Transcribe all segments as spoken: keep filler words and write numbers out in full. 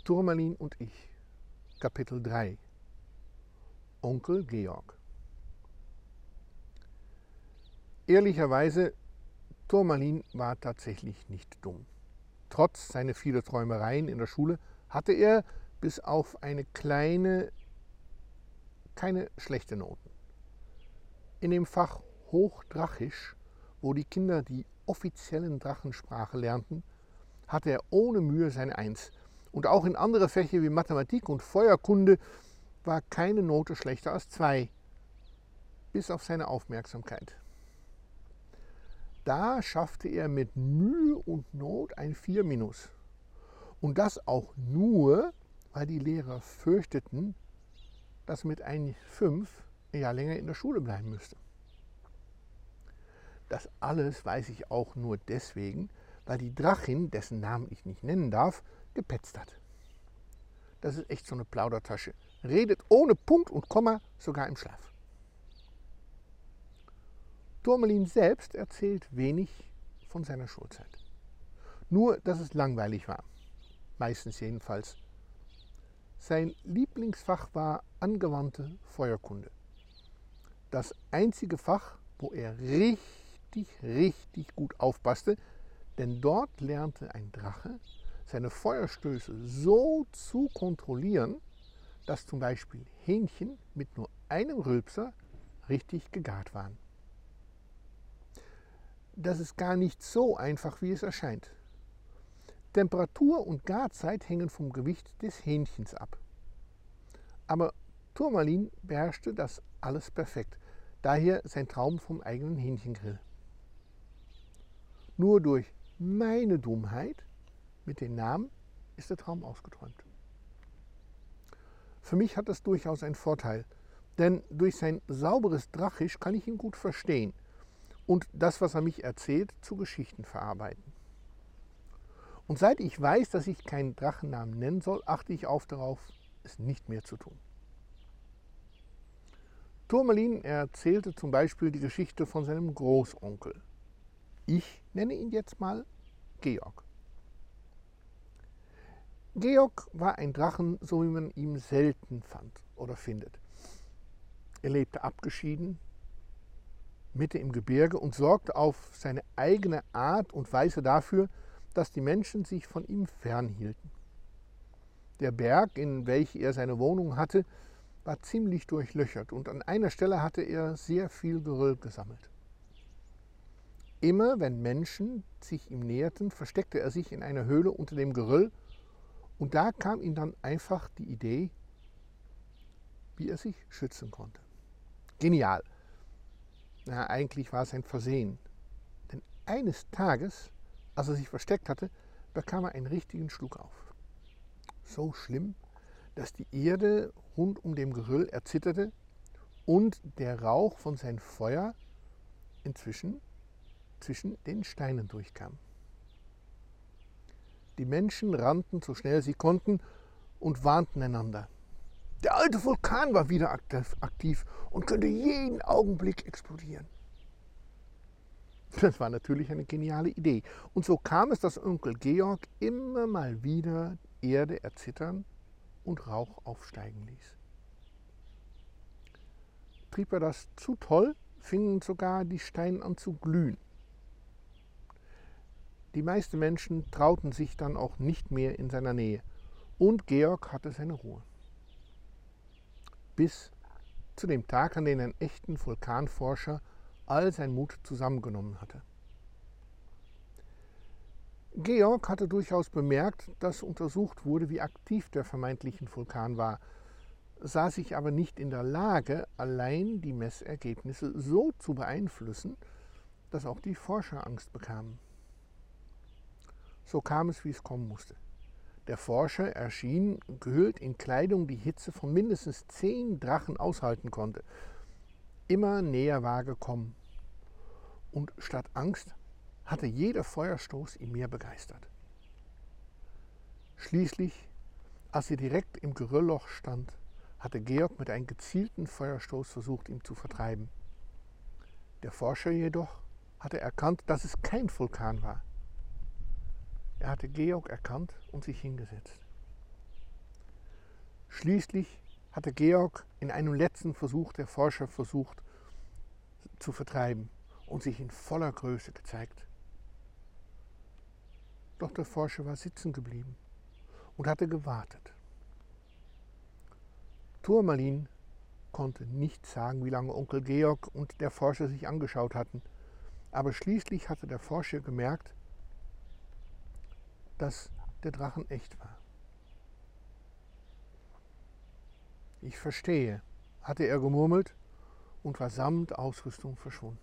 Tourmalin und ich, Kapitel drei. Onkel Georg. Ehrlicherweise, Tourmalin war tatsächlich nicht dumm. Trotz seiner vielen Träumereien in der Schule hatte er bis auf eine kleine, keine schlechte Noten. In dem Fach Hochdrachisch, wo die Kinder die offiziellen Drachensprache lernten, hatte er ohne Mühe seine Eins. Und auch in andere Fächer wie Mathematik und Feuerkunde war keine Note schlechter als zwei, bis auf seine Aufmerksamkeit. Da schaffte er mit Mühe und Not ein vier minus. Und das auch nur, weil die Lehrer fürchteten, dass mit einem fünf er ja länger in der Schule bleiben müsste. Das alles weiß ich auch nur deswegen, weil die Drachin, dessen Namen ich nicht nennen darf, gepetzt hat. Das ist echt so eine Plaudertasche. Redet ohne Punkt und Komma, sogar im Schlaf. Tourmalin selbst erzählt wenig von seiner Schulzeit. Nur, dass es langweilig war. Meistens jedenfalls. Sein Lieblingsfach war angewandte Feuerkunde. Das einzige Fach, wo er richtig, richtig gut aufpasste, denn dort lernte ein Drache seine Feuerstöße so zu kontrollieren, dass zum Beispiel Hähnchen mit nur einem Rülpser richtig gegart waren. Das ist gar nicht so einfach, wie es erscheint. Temperatur und Garzeit hängen vom Gewicht des Hähnchens ab. Aber Tourmalin beherrschte das alles perfekt, daher sein Traum vom eigenen Hähnchengrill. Nur durch meine Dummheit mit den Namen ist der Traum ausgeträumt. Für mich hat das durchaus einen Vorteil, denn durch sein sauberes Drachisch kann ich ihn gut verstehen und das, was er mich erzählt, zu Geschichten verarbeiten. Und seit ich weiß, dass ich keinen Drachennamen nennen soll, achte ich auf darauf, es nicht mehr zu tun. Tourmalin erzählte zum Beispiel die Geschichte von seinem Großonkel. Ich nenne ihn jetzt mal Georg. Georg war ein Drachen, so wie man ihn selten fand oder findet. Er lebte abgeschieden, mitten im Gebirge und sorgte auf seine eigene Art und Weise dafür, dass die Menschen sich von ihm fernhielten. Der Berg, in welchem er seine Wohnung hatte, war ziemlich durchlöchert und an einer Stelle hatte er sehr viel Geröll gesammelt. Immer wenn Menschen sich ihm näherten, versteckte er sich in einer Höhle unter dem Geröll und da kam ihm dann einfach die Idee, wie er sich schützen konnte. Genial. Na, eigentlich war es ein Versehen. Denn eines Tages, als er sich versteckt hatte, bekam er einen richtigen Schluck auf. So schlimm, dass die Erde rund um dem Geröll erzitterte und der Rauch von seinem Feuer inzwischen zwischen den Steinen durchkam. Die Menschen rannten so schnell sie konnten und warnten einander. Der alte Vulkan war wieder aktiv und könnte jeden Augenblick explodieren. Das war natürlich eine geniale Idee. Und so kam es, dass Onkel Georg immer mal wieder Erde erzittern und Rauch aufsteigen ließ. Trieb er das zu toll, fingen sogar die Steine an zu glühen. Die meisten Menschen trauten sich dann auch nicht mehr in seiner Nähe und Georg hatte seine Ruhe. Bis zu dem Tag, an dem ein echter Vulkanforscher all seinen Mut zusammengenommen hatte. Georg hatte durchaus bemerkt, dass untersucht wurde, wie aktiv der vermeintliche Vulkan war, sah sich aber nicht in der Lage, allein die Messergebnisse so zu beeinflussen, dass auch die Forscher Angst bekamen. So kam es, wie es kommen musste. Der Forscher erschien gehüllt in Kleidung, die Hitze von mindestens zehn Drachen aushalten konnte. Immer näher war gekommen. Und statt Angst hatte jeder Feuerstoß ihn mehr begeistert. Schließlich, als er direkt im Geröllloch stand, hatte Georg mit einem gezielten Feuerstoß versucht, ihn zu vertreiben. Der Forscher jedoch hatte erkannt, dass es kein Vulkan war. Er hatte Georg erkannt und sich hingesetzt. Schließlich hatte Georg in einem letzten Versuch der Forscher versucht zu vertreiben und sich in voller Größe gezeigt. Doch der Forscher war sitzen geblieben und hatte gewartet. Tourmalin konnte nicht sagen, wie lange Onkel Georg und der Forscher sich angeschaut hatten, aber schließlich hatte der Forscher gemerkt, dass der Drachen echt war. Ich verstehe, hatte er gemurmelt und war samt Ausrüstung verschwunden.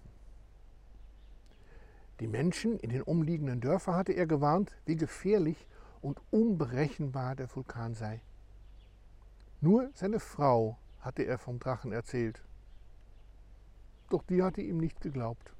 Die Menschen in den umliegenden Dörfern hatte er gewarnt, wie gefährlich und unberechenbar der Vulkan sei. Nur seine Frau hatte er vom Drachen erzählt. Doch die hatte ihm nicht geglaubt.